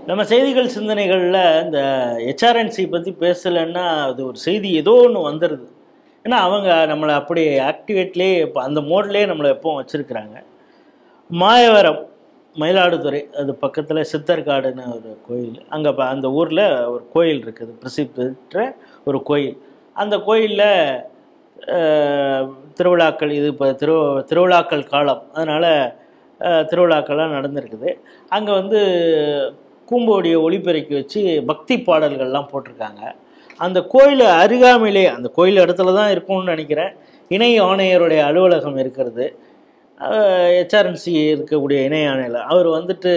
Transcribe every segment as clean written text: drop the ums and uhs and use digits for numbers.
நம்ம செய்திகள் சிந்தனைகளில் இந்த ஹெச்ஆர்என்சி பற்றி பேசலைன்னா அது ஒரு செய்தி ஏதோ ஒன்று வந்துடுது. ஏன்னா அவங்க நம்மளை அப்படி ஆக்டிவேட்லேயே இப்போ அந்த மோட்லேயே நம்மளை எப்பவும் வச்சுருக்குறாங்க. மாயவரம் மயிலாடுதுறை அது பக்கத்தில் சித்தர்காடுன்னு ஒரு கோயில், அங்கே அந்த ஊரில் ஒரு கோயில் இருக்குது, பிரசித்தி பெற்ற ஒரு கோயில். அந்த கோயிலில் திருவிழாக்கள், இது இப்போ திருவிழாக்கள் காலம், அதனால் திருவிழாக்கள்லாம் நடந்திருக்குது. அங்கே வந்து கூம்போடியை ஒளிபெருக்கி வச்சு பக்தி பாடல்கள்லாம் போட்டிருக்காங்க. அந்த கோயில் அருகாமையிலே, அந்த கோயில் இடத்துல தான் இருக்கும்னு நினைக்கிறேன், இணை ஆணையருடைய அலுவலகம் இருக்கிறது. ஹெச்ஆர்என்சி இருக்கக்கூடிய இணை ஆணையர் அவர் வந்துட்டு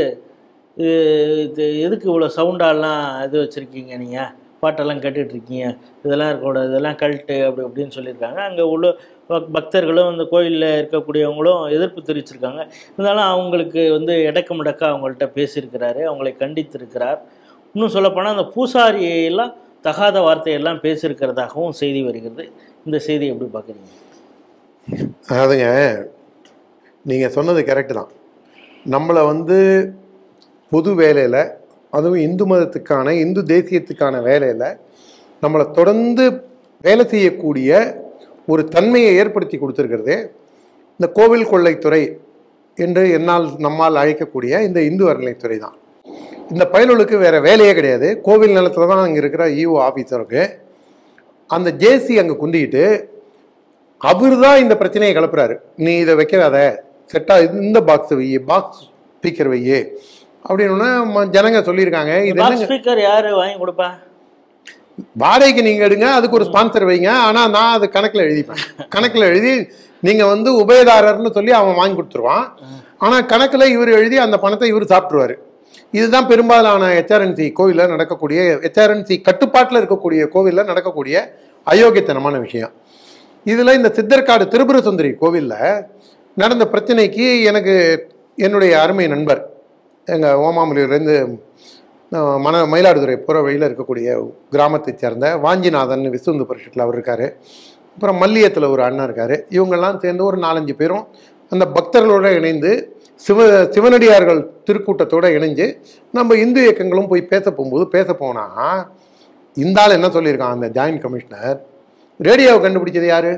இது எதுக்கு இவ்வளோ சவுண்டாலாம் இது வச்சுருக்கீங்க, நீங்கள் பாட்டெல்லாம் கேட்டுட்ருக்கீங்க, இதெல்லாம் இருக்கக்கூடாது, இதெல்லாம் கல்ட்டு அப்படி அப்படின்னு சொல்லியிருக்காங்க. அங்கே உள்ள பக்தர்களும் அந்த கோயிலில் இருக்கக்கூடியவங்களும் எதிர்ப்பு தெரிவிச்சிருக்காங்க. இருந்தாலும் அவங்களுக்கு வந்து எடக்கு முடக்க அவங்கள்ட்ட பேசியிருக்கிறாரு, அவங்களை கண்டித்திருக்கிறார். இன்னும் சொல்லப்போனால் அந்த பூசாரியெல்லாம் தகாத வார்த்தையெல்லாம் பேசியிருக்கிறதாகவும் செய்தி வருகிறது. இந்த செய்தி எப்படி பார்க்குறீங்க? அதாவதுங்க, நீங்கள் சொன்னது கரெக்டு தான். நம்மளை வந்து பொது வேலையில், அதுவும் இந்து மதத்துக்கான இந்து தேசியத்துக்கான வேலையில் நம்மளை தொடர்ந்து வேலை செய்யக்கூடிய ஒரு தன்மையை ஏற்படுத்தி கொடுத்துருக்கிறது இந்த கோவில் கொள்ளைத்துறை என்று நம்மால் அழைக்கக்கூடிய இந்த இந்து அறநிலைத்துறை தான். இந்த பயலுக்கு வேறு வேலையே கிடையாது. கோவில் நிலத்தில் தான் அங்கே இருக்கிற இஓ ஆஃபீஸருக்கு அந்த ஜேசி அங்கே குந்திக்கிட்டு அவர் தான் இந்த பிரச்சனையை கிளப்புறாரு. நீ இதை வைக்காத, செட்டாக இந்த பாக்ஸ் வை, பாக்ஸ் ஸ்பீக்கர் வை அப்படின்னா ஜனங்க சொல்லியிருக்காங்க. இது ஸ்பீக்கர் யாரு வாங்கி கொடுப்பா? வாடகைக்கு நீங்கள் எடுங்க, அதுக்கு ஒரு ஸ்பான்சர் வைங்க, ஆனால் நான் அது கணக்கில் எழுதிப்பேன். கணக்கில் எழுதி நீங்கள் வந்து உபயதாரர்னு சொல்லி அவன் வாங்கி கொடுத்துருவான். ஆனால் கணக்கில் இவர் எழுதி அந்த பணத்தை இவர் சாப்பிட்ருவார். இதுதான் பெரும்பாலான ஹெச்ஆர்என்சி கோவிலில் நடக்கக்கூடிய, ஹெச்ஆர்என்சி கட்டுப்பாட்டில் இருக்கக்கூடிய கோவிலில் நடக்கக்கூடிய அயோக்கியத்தனமான விஷயம். இதில் இந்த சித்தர்காடு திரிபுர சுந்தரி கோவிலில் நடந்த பிரச்சனைக்கு எனக்கு என்னுடைய அருமை நண்பர், எங்கள் ஓமாமலையிலேருந்து மயிலாடுதுறை போகிற வழியில் இருக்கக்கூடிய கிராமத்தை சேர்ந்த வாஞ்சிநாதன் விசுந்து பரிஷத்தில் அவர் இருக்கார். அப்புறம் மல்லியத்தில் ஒரு அண்ணன் இருக்கார். இவங்கெல்லாம் சேர்ந்து ஒரு 4-5 பேரும் அந்த பக்தர்களோடு இணைந்து சிவனடியார்கள் திருக்கூட்டத்தோடு இணைஞ்சு நம்ம இந்து இயக்கங்களும் போய் பேச போனால் இந்த ஆள் என்ன சொல்லியிருக்கான், அந்த ஜாயின்ட் கமிஷனர், ரேடியோவை கண்டுபிடிச்சது யாரு?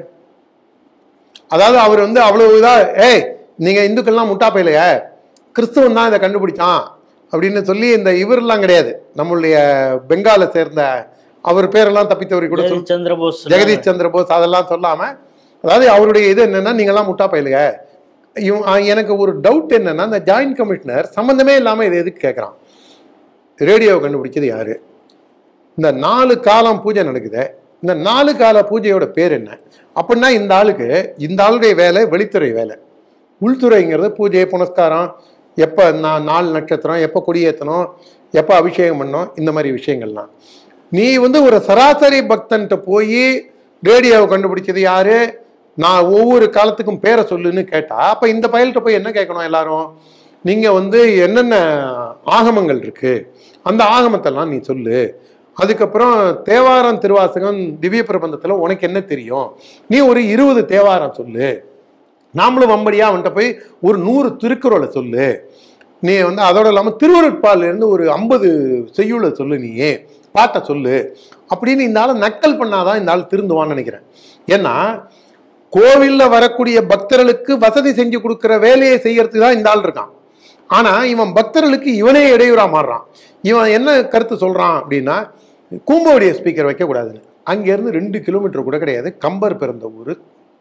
அதாவது அவர் வந்து அவ்வளவு இதாக, நீங்கள் இந்துக்கள்லாம் முட்டாப்பையிலையே, கிறிஸ்துவன் தான் இதை கண்டுபிடிச்சான் அப்படின்னு சொல்லி, இந்த இவரெல்லாம் கிடையாது, நம்மளுடைய பெங்காலை சேர்ந்த அவர் பேரெல்லாம் தப்பித்தவரை கூட ஜெகதீஷ் சந்திர போஸ் அதெல்லாம் சொல்லாமல், அதாவது அவருடைய இது என்னென்னா, நீங்கள்லாம் முட்டாப்பையிலையே. எனக்கு ஒரு டவுட் என்னென்னா, இந்த ஜாயின்ட் கமிஷனர் சம்மந்தமே இல்லாமல் இதை எதுக்கு கேட்குறான்? ரேடியோவை கண்டுபிடிச்சது யார்? இந்த 4 காலம் பூஜை நடக்குது, இந்த 4 கால பூஜையோட பேர் என்ன? அப்படின்னா இந்த ஆளுடைய வேலை வெளித்துறை வேலை. உள்துறைங்கிறது பூஜை புனஸ்காரம், எப்போ 4 நட்சத்திரம், எப்போ கொடியேற்றணும், எப்போ அபிஷேகம் பண்ணணும், இந்த மாதிரி விஷயங்கள்லாம். நீ வந்து ஒரு சராசரி பக்தன்கிட்ட போய் ரேடியோவை கண்டுபிடிச்சது யாரு, நான் ஒவ்வொரு காலத்துக்கும் பேரை சொல்லுன்னு கேட்டா, அப்போ இந்த பயல்கிட்ட போய் என்ன கேட்கணும் எல்லாரும்? நீங்கள் வந்து என்னென்ன ஆகமங்கள் இருக்கு, அந்த ஆகமத்தெல்லாம் நீ சொல்லு. அதுக்கப்புறம் தேவாரம் திருவாசகம் திவ்ய பிரபந்தத்தில் உனக்கு என்ன தெரியும், நீ ஒரு 20 தேவாரம் சொல்லு. நாமளும் வம்படியா அவன்கிட்ட போய் ஒரு 100 திருக்குறளை சொல்லு. நீ வந்து அதோட இல்லாமல் திருவருட்பாலிருந்து ஒரு 50 செய்யுளை சொல்லு, நீ பாட்டை சொல்லு அப்படின்னு இந்த ஆளை நக்கல் பண்ணாதான் இந்த ஆள் திருந்துவான்னு நினைக்கிறேன். ஏன்னா கோவிலில் வரக்கூடிய பக்தர்களுக்கு வசதி செஞ்சு கொடுக்குற வேலையை செய்யறதுக்கு தான் இந்த ஆள் இருக்கான். ஆனால் இவன் பக்தர்களுக்கு இவனே இடையூறா மாறுறான். இவன் என்ன கருத்து சொல்கிறான் அப்படின்னா, கூம்போடைய ஸ்பீக்கர் வைக்கக்கூடாதுன்னு. அங்கேருந்து 2 கிலோமீட்டர் கூட கிடையாது, கம்பர் பிறந்த ஊர்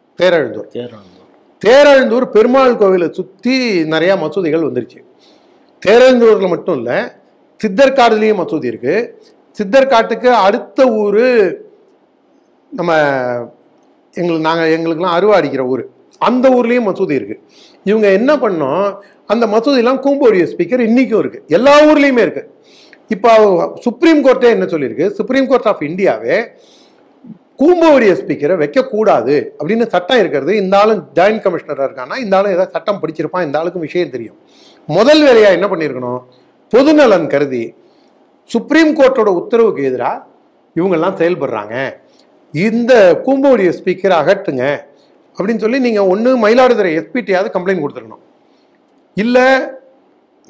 தேரழுந்தூர் பெருமாள் கோவிலை சுற்றி நிறையா மசூதிகள் வந்துருச்சு. தேரழுந்தூரில் மட்டும் இல்லை, சித்தர்காடுலேயும் மசூதி இருக்குது. சித்தர்காட்டுக்கு அடுத்த ஊர் நம்ம எங்களுக்கெல்லாம் அருவா அடிக்கிற ஊர், அந்த ஊர்லேயும் மசூதி இருக்குது. இவங்க என்ன பண்ணோம், அந்த மசூதியெல்லாம் கூம்போடைய ஸ்பீக்கர் இன்றைக்கும் இருக்குது, எல்லா ஊர்லேயுமே இருக்குது. இப்போ சுப்ரீம் கோர்ட்டே என்ன சொல்லியிருக்கு, சுப்ரீம் கோர்ட் ஆஃப் இந்தியாவே கூம்போடைய ஸ்பீக்கரை வைக்கக்கூடாது அப்படின்னு சட்டம் இருக்கிறது. இந்த ஆளும் ஜாயின்ட் கமிஷனராக இருக்கான்னா இந்த ஆளும் ஏதாவது சட்டம் படிச்சிருப்பான், இந்த ஆளுக்கும் விஷயம் தெரியும். முதல் வேலையாக என்ன பண்ணியிருக்கணும், பொதுநலன் கருதி சுப்ரீம் கோர்ட்டோட உத்தரவுக்கு எதிராக இவங்கெல்லாம் செயல்படுறாங்க, இந்த கூம்போடைய ஸ்பீக்கரை அகட்டுங்க அப்படின்னு சொல்லி நீங்கள் ஒன்று மயிலாடுதுறை எஸ்பிடியாவது கம்ப்ளைண்ட் கொடுத்துருக்கணும். இல்லை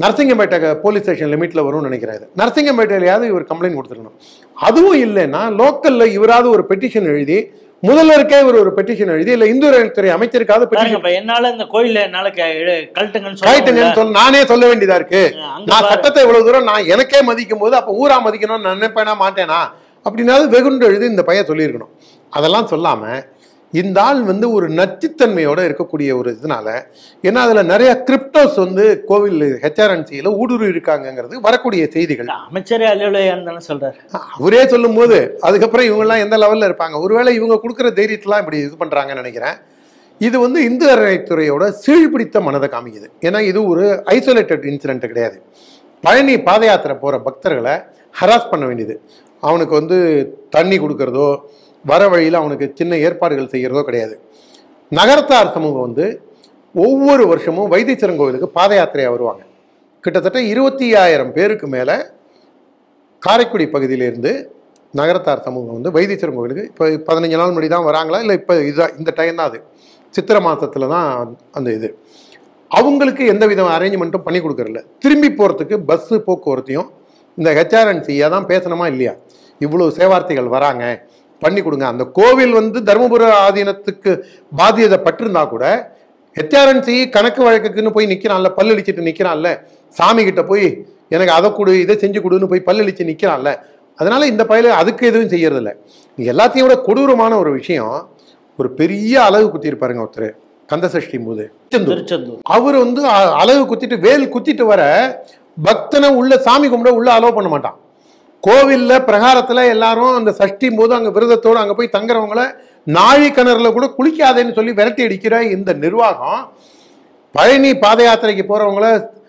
நரசிங்கம்பேட்டை போலீஸ் ஸ்டேஷன் லிமிட்ல வரும்னு நினைக்கிறாரு. நரசிங்கம்பேட்டையிலையாவது இவர் கம்ப்ளைண்ட் கொடுத்துருக்கணும். அதுவும் இல்லைன்னா லோக்கல்ல இவராவது ஒரு பெட்டிஷன் எழுதி, முதல்வருக்கே இவர் ஒரு பெட்டிஷன் எழுதி, இல்ல இந்து துறை அமைச்சருக்காவது பெட்டிஷன், என்னால இந்த கோயில என்னால கழட்டுங்கன்னு சொல்ல நானே சொல்ல வேண்டியதா இருக்கு. நான் சட்டத்தை இவ்வளவு தூரம் நான் எனக்கே மதிக்கும் போது அப்ப ஊரா மதிக்கணும்னு நினைப்பேனா மாட்டேனா அப்படின்னாவது வெகுண்டு எழுதி இந்த பையன் சொல்லியிருக்கணும். அதெல்லாம் சொல்லாம இந்த ஆள் வந்து ஒரு நச்சுத்தன்மையோட இருக்கக்கூடிய ஒரு இதனால, ஏன்னா அதுல நிறைய கிரிப்டோஸ் வந்து கோவில் ஹெச்ஆர்என்சியில ஊடுருவி இருக்காங்கிறது வரக்கூடிய செய்திகள். அமைச்சரே அலுவலகம் சொல்றாரு, அவரே சொல்லும் போது அதுக்கப்புறம் இவங்க எல்லாம் எந்த லெவல்ல இருப்பாங்க. ஒருவேளை இவங்க கொடுக்குற தைரியத்தெல்லாம் இப்படி இது பண்றாங்கன்னு நினைக்கிறேன். இது வந்து இந்து அறநிலைத்துறையோட சீழ்பிடித்த மனதை காமிக்குது. ஏன்னா இது ஒரு ஐசோலேட்டட் இன்சிடென்ட் கிடையாது. பழனி பாத யாத்திரை போற பக்தர்களை ஹராஸ் பண்ண வேண்டியது. அவனுக்கு வந்து தண்ணி கொடுக்கறதோ வர வழியில் அவனுக்கு சின்ன ஏற்பாடுகள் செய்கிறதோ கிடையாது. நகரத்தார் சமூகம் வந்து ஒவ்வொரு வருஷமும் வைத்தீஸ்வரன் கோவிலுக்கு பாத யாத்திரையாக வருவாங்க. கிட்டத்தட்ட 25,000 பேருக்கு மேலே காரைக்குடி பகுதியிலேருந்து நகரத்தார் சமூகம் வந்து வைத்தீஸ்வரன் கோவிலுக்கு இப்போ 15 நாள் முன்னாடி தான் வராங்களா, இல்லை இப்போ இதுதான் இந்த டைம் தான், அது சித்திரை மாதத்தில் தான் அந்த இது. அவங்களுக்கு எந்த வித அரேஞ்ச்மெண்ட்டும் பண்ணி கொடுக்கறதில்ல. திரும்பி போகிறதுக்கு பஸ்ஸு போக்குவரத்தையும் இந்த ஹெச்ஆர்என்சியாக தான் பேசணுமா இல்லையா, இவ்வளோ சேவார்த்திகள் வராங்க பண்ணி கொடுங்க. அந்த கோவில் வந்து தருமபுர ஆதீனத்துக்கு பாதியப்பட்டிருந்தா கூட ஹெச்ஆர்என்சி கணக்கு வழக்குக்குன்னு போய் நிற்கிறான்ல, பல்லளிச்சுட்டு நிற்கிறான்ல, சாமி கிட்ட போய் எனக்கு அதை கொடு இதை செஞ்சு கொடுன்னு போய் பல்லளிச்சு நிற்கிறான்ல. அதனால இந்த பயில அதுக்கு எதுவும் செய்யறதில்ல. எல்லாத்தையும் விட கொடூரமான ஒரு விஷயம், ஒரு பெரிய அலகு குத்திருப்பாருங்க ஒருத்தர் கந்தசஷ்டி போது. அவர் வந்து அலகு குத்திட்டு வேல் குத்திட்டு வர பக்தனை உள்ள சாமி கும்பிட உள்ள அலோவ் பண்ண மாட்டான். கோவில்ல பிரகாரத்துல எல்லாரும் அந்த சஷ்டி போது அங்க விரதத்தோடு அங்க போய் தங்குறவங்கள நாழி கிணறுல கூட குளிக்காதேன்னு சொல்லி விரட்டி அடிக்கிற இந்த நிர்வாகம், பழனி பாத யாத்திரைக்கு போறவங்கள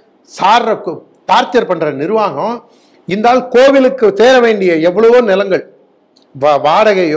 டார்ச்சர் பண்ற நிர்வாகம், இந்த ஆள் கோவிலுக்கு சேர வேண்டிய எவ்வளவோ நிலங்கள் வாடகையோ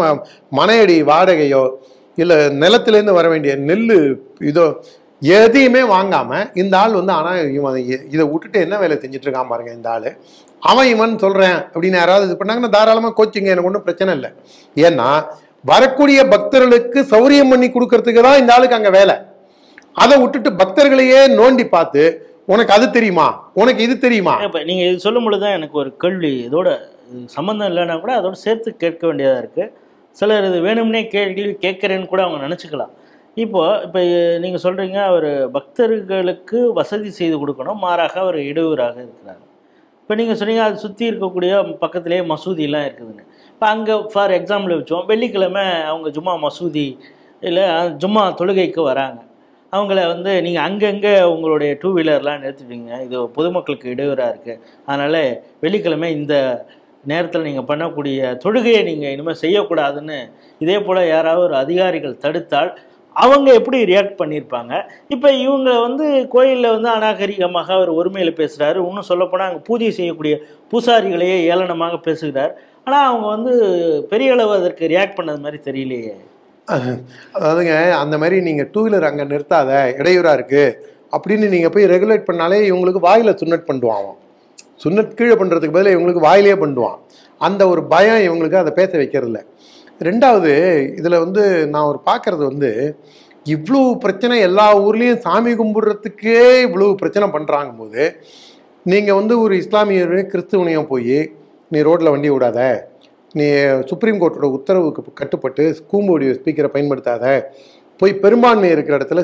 மனையடி வாடகையோ இல்ல நிலத்திலேருந்து வர வேண்டிய நெல்லு இதோ எதையுமே வாங்காம இந்த ஆள் வந்து, ஆனா இவன் இதை விட்டுட்டு என்ன வேலை செஞ்சுட்டு இருக்கான் பாருங்க இந்த ஆளு. அவன் இவன் சொல்றேன் அப்படின்னு யாராவது இது பண்ணாங்கன்னா தாராளமா கோச்சிங்க, எனக்கு ஒன்றும் பிரச்சனை இல்லை. ஏன்னா வரக்கூடிய பக்தர்களுக்கு சௌரியம் பண்ணி கொடுக்கறதுக்கு தான் இந்த ஆளுக்கு அங்க வேலை. அதை விட்டுட்டு பக்தர்களையே நோண்டி பார்த்து உனக்கு அது தெரியுமா, உனக்கு இது தெரியுமா. இப்ப நீங்க இது சொல்லும் பொழுதுதான் எனக்கு ஒரு கேள்வி, இதோட சம்பந்தம் இல்லைன்னா கூட அதோட சேர்த்து கேட்க வேண்டியதா இருக்கு. சிலர் இது வேணும்னே கேள்வி கேட்கறேன்னு கூட அவங்க நினைச்சுக்கலாம். இப்போ நீங்கள் சொல்கிறீங்க அவர் பக்தர்களுக்கு வசதி செய்து கொடுக்கணும், மாறாக அவர் இடையூறாக இருக்கிறார். இப்போ நீங்கள் சொன்னீங்க அது சுற்றி இருக்கக்கூடிய பக்கத்துலேயே மசூதிலாம் இருக்குதுன்னு. இப்போ அங்கே ஃபார் எக்ஸாம்பிள் வச்சோம், வெள்ளிக்கிழமை அவங்க ஜும்மா மசூதி இல்லை ஜும்மா தொழுகைக்கு வராங்க. அவங்கள வந்து நீங்கள் அங்கங்கே உங்களுடைய 2 வீலர்லாம் நிறுத்திட்டீங்க, இது பொதுமக்களுக்கு இடையூறாக இருக்குது, அதனால் வெள்ளிக்கிழமை இந்த நேரத்தில் நீங்கள் பண்ணக்கூடிய தொழுகையை நீங்கள் இனிமேல் செய்யக்கூடாதுன்னு இதே போல் யாராவது ஒரு அதிகாரிகள் தடுத்தால் அவங்க எப்படி ரியாக்ட் பண்ணியிருப்பாங்க? இப்போ இவங்க வந்து கோயிலில் வந்து அநாகரிகமாக அவர் ஒருமையில் பேசுகிறாரு, இன்னும் சொல்லப்போனால் அங்கே பூஜை செய்யக்கூடிய பூசாரிகளையே ஏளனமாக பேசுகிறார். ஆனால் அவங்க வந்து பெரிய அளவு அதற்கு ரியாக்ட் பண்ணது மாதிரி தெரியலையே. அதாவதுங்க, அந்த மாதிரி நீங்கள் 2 வீலர் அங்கே நிறுத்தாத இடையூறாக இருக்குது அப்படின்னு நீங்கள் போய் ரெகுலேட் பண்ணாலே இவங்களுக்கு வாயில் சுன்னட் பண்ணுவான். சுன்னட் கீழே பண்ணுறதுக்கு பதிலாக இவங்களுக்கு வாயிலே பண்ணுவான். அந்த ஒரு பயம் இவங்களுக்கு அதை பேச வைக்கிறதில்ல. ரெண்டாவது, இதில் வந்து நான் ஒரு பார்க்குறது வந்து, இவ்வளோ பிரச்சனை எல்லா ஊர்லேயும் சாமி கும்பிட்றதுக்கே இவ்வளோ பிரச்சனை பண்ணுறாங்க போது, நீங்கள் வந்து ஒரு இஸ்லாமியரையும் கிறிஸ்துவனையும் போய் நீ ரோட்டில் வண்டி விடாத, நீ சுப்ரீம் கோர்ட்டோட உத்தரவுக்கு கட்டுப்பட்டு கூம்போடி ஸ்பீக்கரை பயன்படுத்தாத, போய் பெரும்பான்மை இருக்கிற இடத்துல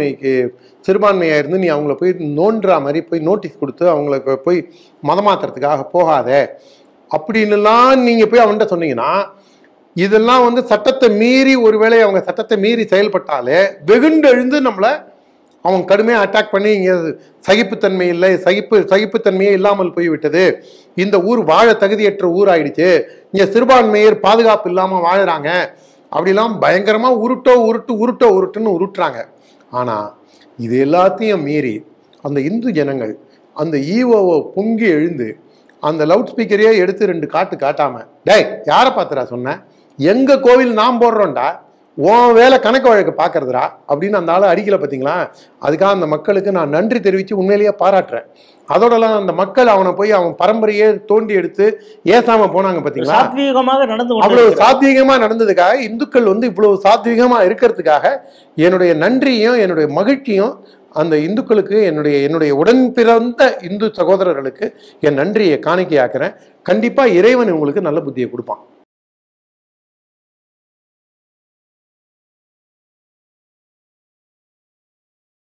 சிறுபான்மையாக இருந்து நீ அவங்கள போய் நோண்டுற மாதிரி போய் நோட்டீஸ் கொடுத்து அவங்களுக்கு போய் மதமாத்துறதுக்காக போகாத அப்படின்னுலாம் நீங்கள் போய் அவன்கிட்ட சொன்னீங்கன்னா, இதெல்லாம் வந்து சட்டத்தை மீறி, ஒருவேளை அவங்க சட்டத்தை மீறி செயல்பட்டாலே வெகுண்டு எழுந்து நம்மளை அவங்க கடுமையாக அட்டாக் பண்ணி, இங்கே சகிப்புத்தன்மை இல்லை, சகிப்புத்தன்மையே இல்லாமல் போய்விட்டது, இந்த ஊர் வாழ தகுதியற்ற ஊர் ஆயிடுச்சு, இங்கே சிறுபான்மையர் பாதுகாப்பு இல்லாமல் வாழுறாங்க அப்படிலாம் பயங்கரமாக உருட்டுன்னு உருட்டுறாங்க. ஆனால் இது எல்லாத்தையும் மீறி அந்த இந்து ஜனங்கள் அந்த ஈவோவை பொங்கி எழுந்து அந்த லவுட் ஸ்பீக்கரையே எடுத்து 2 காட்டாம, டேய் யாரை பார்த்துடா சொன்னேன், எங்க கோவில் நாம் போடுறோம்டா, உன் வேலை கணக்கு வழக்கு பார்க்கறதுடா அப்படின்னு அந்த ஆளை அடிக்கல. பார்த்தீங்களா? அதுக்காக அந்த மக்களுக்கு நான் நன்றி தெரிவித்து உண்மையிலேயே பாராட்டுறேன். அதோடலாம் அந்த மக்கள் அவனை போய் அவன் பரம்பரையே தோண்டி எடுத்து ஏசாம போனாங்க. பார்த்தீங்களா? அவ்வளவு சாத்வீகமா நடந்ததுக்காக, இந்துக்கள் வந்து இவ்வளவு சாத்வீகமா இருக்கிறதுக்காக என்னுடைய நன்றியும் என்னுடைய மகிழ்ச்சியும் அந்த இந்துக்களுக்கு என்னுடைய உடன் பிறந்த இந்து சகோதரர்களுக்கு என் நன்றியை காணிக்கையாக்குறேன். கண்டிப்பா இறைவன் உங்களுக்கு நல்ல புத்தியை கொடுப்பான்.